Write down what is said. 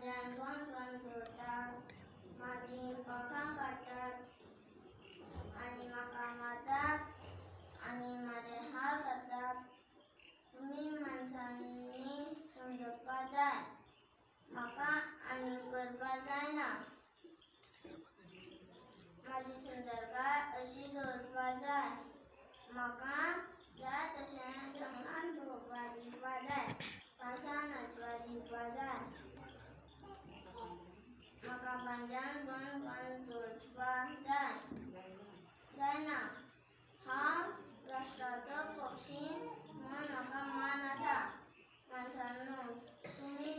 पांज्यान कोण कोण दवरतात, माझी पाखां काडटात आनी म्हाका मारतात आनी म्हाजे हाल करतात. तुमी माणसांनी समजोवपाक जाय, म्हाका आनी करपाक जायना. म्हाजी सुंदरकाय अशी दवरपाक जाय. म्हाका जाय तशें जंगलांत भोंवपाक दिवपाक जाय, पावसांत नाचपाक दिवपाक जाय. म्हाका पांज्यान कोण कोण दवरपाक जायना. हांव राष्ट्राचो पक्षी म्हूण म्हाका मान आसा. माणसांनो, तुमी